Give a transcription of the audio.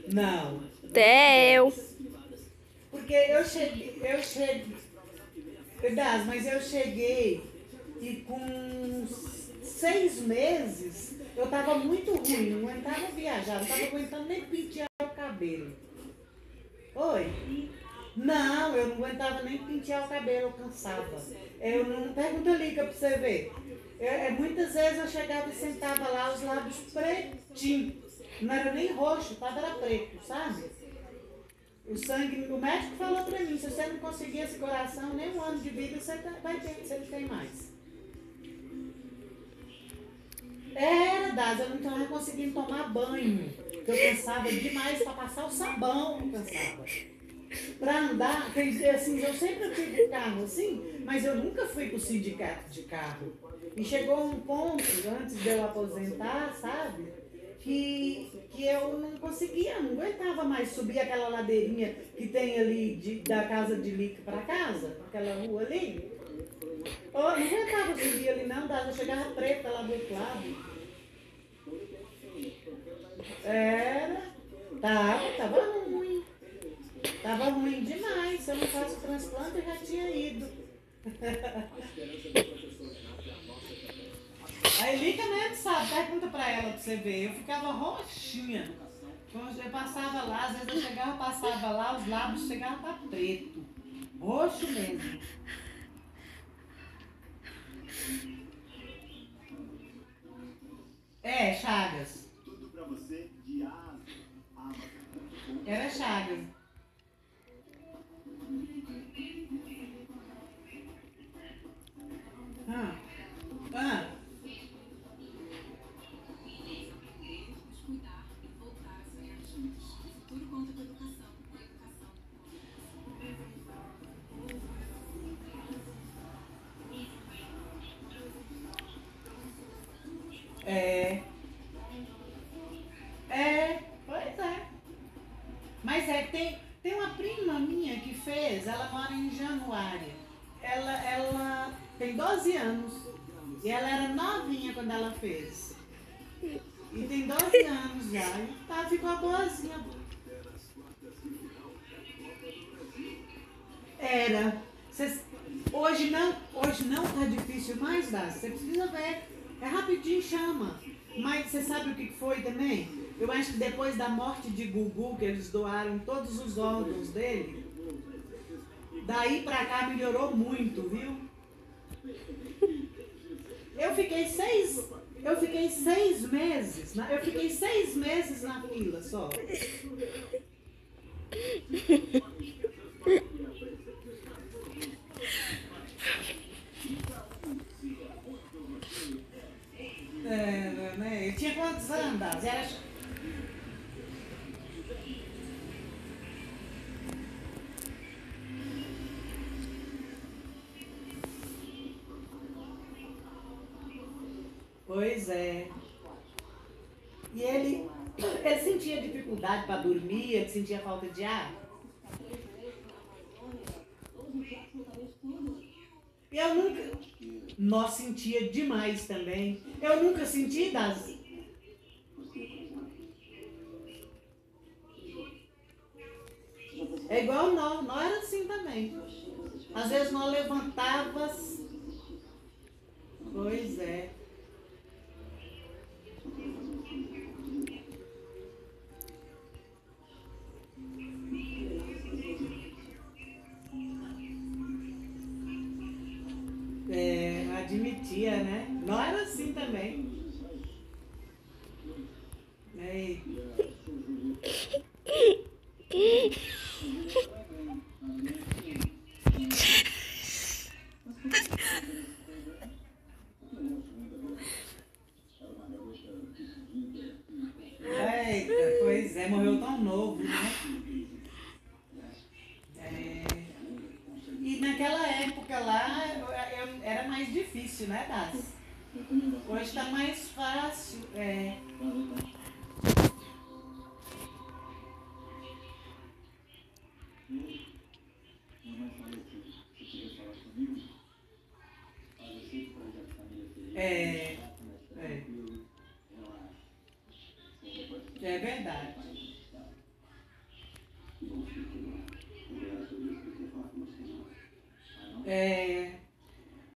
Não. Até eu. Porque verdade, mas eu cheguei e com 6 meses eu tava muito ruim, não aguentava viajar, não tava aguentando nem pentear o cabelo. Oi? Não, eu não aguentava nem pentear o cabelo, eu cansava. Eu não pergunta liga pra você ver. Muitas vezes eu chegava e sentava lá, os lábios pretinhos. Não era nem roxo, tava era preto, sabe? O sangue, o médico falou pra mim, se você não conseguir esse coração, nem um ano de vida você vai ter, você não tem mais. Era, Daz, eu não estava conseguindo tomar banho. Porque eu cansava demais para passar o sabão, eu cansava. Para andar, assim, eu sempre fui de carro assim, mas eu nunca fui para o sindicato de carro. E chegou um ponto, antes de eu aposentar, sabe? Que eu não conseguia, não aguentava mais subir aquela ladeirinha que tem ali da casa de Lica para casa, aquela rua ali. Eu não aguentava subir ali não, eu chegava preta lá do outro lado. Era, tava ruim. Tava ruim demais. Se eu não faço transplante, eu já tinha ido. A Elica mesmo sabe, pergunta pra ela pra você ver. Eu ficava roxinha. Quando eu passava lá, às vezes eu chegava, passava lá, os lábios chegavam pra preto. Roxo mesmo. É, Chagas. Era Chagas. Ah. Ah. É. Pois é. Mas tem uma prima minha que fez, ela mora em Januária. Ela tem 12 anos. E ela era novinha quando ela fez. E tem 12 anos já. E ficou boazinha. Era. Hoje não tá difícil mais, Dá. Você precisa ver. É rapidinho, chama. Mas você sabe o que foi também? Eu acho que depois da morte de Gugu, que eles doaram todos os órgãos dele, daí pra cá melhorou muito, viu? Eu fiquei 6 meses, eu fiquei 6 meses na fila só. Né? Eu tinha quantos anos? Pois é. E ele sentia dificuldade para dormir, ele sentia falta de ar. Eu nunca. Nós sentia demais também. Eu nunca senti das. É igual nós era assim também. Às vezes nós levantávamos. Pois é. Admitia, né? Nós era assim também. É. Eita, pois é, morreu tão novo, né? E naquela época lá era mais difícil, né, Das? Hoje está mais fácil. É, é, é verdade.